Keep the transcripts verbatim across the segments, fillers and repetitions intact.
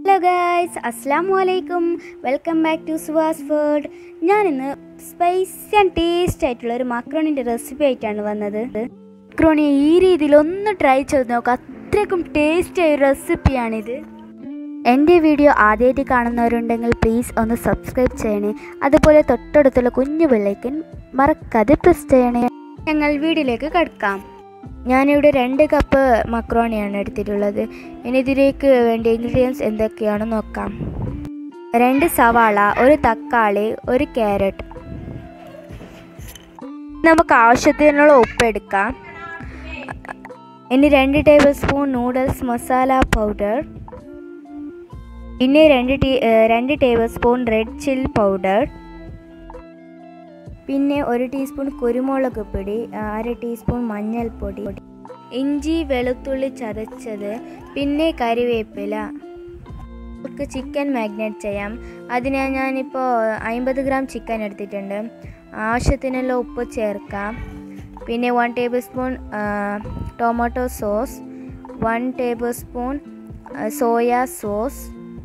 Hello guys, അസ്സലാമു അലൈക്കും. Welcome back to സുവാസ് ഫുഡ്. ഞാനിന്ന് സ്പൈസി ആൻഡ് ടേസ്റ്റ് ആയിട്ടുള്ള ഒരു മക്രോണിൻ്റെ റെസിപ്പി ആയിട്ടാണ് വന്നത്. മക്രോണി ഈ രീതിയിൽ ഒന്ന് ട്രൈ ചെയ്ത് നോക്കുക, അത്രയ്ക്കും ടേസ്റ്റി ആയ റെസിപ്പിയാണിത്. എൻ്റെ വീഡിയോ ആദ്യമായിട്ട് കാണുന്നവരുണ്ടെങ്കിൽ പ്ലീസ് ഒന്ന് സബ്സ്ക്രൈബ് ചെയ്യണേ. അതുപോലെ തൊട്ടടുത്തുള്ള കുഞ്ഞു ബെല്ലൈക്കൻ മറക്കാതെ പ്രസ് ചെയ്യണേ. ഞങ്ങൾ വീഡിയോയിലേക്ക് കടക്കാം. ഞാനിവിടെ രണ്ട് കപ്പ് മക്രോണിയാണ് എടുത്തിട്ടുള്ളത്. ഇനി ഇതിലേക്ക് വേണ്ട ഇൻഗ്രീഡിയൻസ് എന്തൊക്കെയാണെന്ന് നോക്കാം. രണ്ട് സവാള, ഒരു തക്കാളി, ഒരു ക്യാരറ്റ്. നമുക്ക് ആവശ്യത്തിനുള്ള ഉപ്പ് എടുക്കാം. ഇനി രണ്ട് tablespoon noodles masala powder, പിന്നെ രണ്ട് ടീ രണ്ട് tablespoon red chilli powder, പിന്നെ ഒരു ടീസ്പൂൺ കുരുമുളക് പൊടി, അര ടീസ്പൂൺ മഞ്ഞൾപ്പൊടി, ഇഞ്ചി വെളുത്തുള്ളി ചതച്ചത്, പിന്നെ കറിവേപ്പില. നമുക്ക് ചിക്കൻ മാഗ്നേറ്റ് ചെയ്യാം. അതിന് ഞാനിപ്പോൾ അമ്പത് ഗ്രാം ചിക്കൻ എടുത്തിട്ടുണ്ട്. ആവശ്യത്തിനുള്ള ഉപ്പ് ചേർക്കാം. പിന്നെ one tablespoon tomato sauce, one tablespoon soya sauce,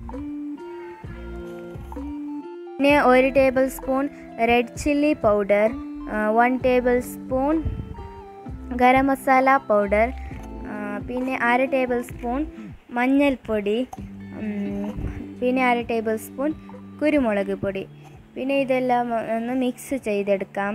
പിന്നെ ഒരു tablespoon red chilli powder, one tablespoon garam masala powder, പിന്നെ അര ടേബിൾ സ്പൂൺ മഞ്ഞൾപ്പൊടി, പിന്നെ അര ടേബിൾ സ്പൂൺ കുരുമുളക് പൊടി. പിന്നെ ഇതെല്ലാം ഒന്ന് മിക്സ് ചെയ്തെടുക്കാം.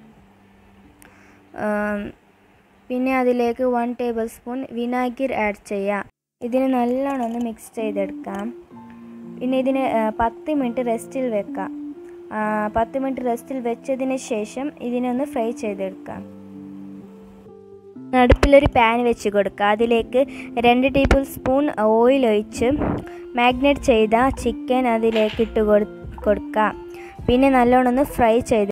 പിന്നെ അതിലേക്ക് വൺ ടേബിൾ സ്പൂൺ വിനാഗിരി ആഡ് ചെയ്യാം. ഇതിന് നല്ലോണം ഒന്ന് മിക്സ് ചെയ്തെടുക്കാം. പിന്നെ ഇതിന് പത്ത് മിനിറ്റ് റെസ്റ്റിൽ വെക്കാം. പത്ത് മിനിറ്റ് റെസ്റ്റിൽ വെച്ചതിന് ശേഷം ഇതിനൊന്ന് ഫ്രൈ ചെയ്തെടുക്കാം. അടുപ്പിലൊരു പാൻ വെച്ച് കൊടുക്കുക. അതിലേക്ക് രണ്ട് ടേബിൾ സ്പൂൺ ഓയിൽ ഒഴിച്ച് മാഗ്നേറ്റ് ചെയ്ത ചിക്കൻ അതിലേക്ക് ഇട്ട് കൊടുക്കുക. പിന്നെ നല്ലോണം ഒന്ന് ഫ്രൈ ചെയ്ത്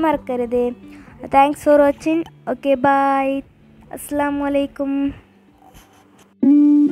മറക്കരുത്. Thanks for watching. Okay bye. അസ്സലാമു അലൈക്കും.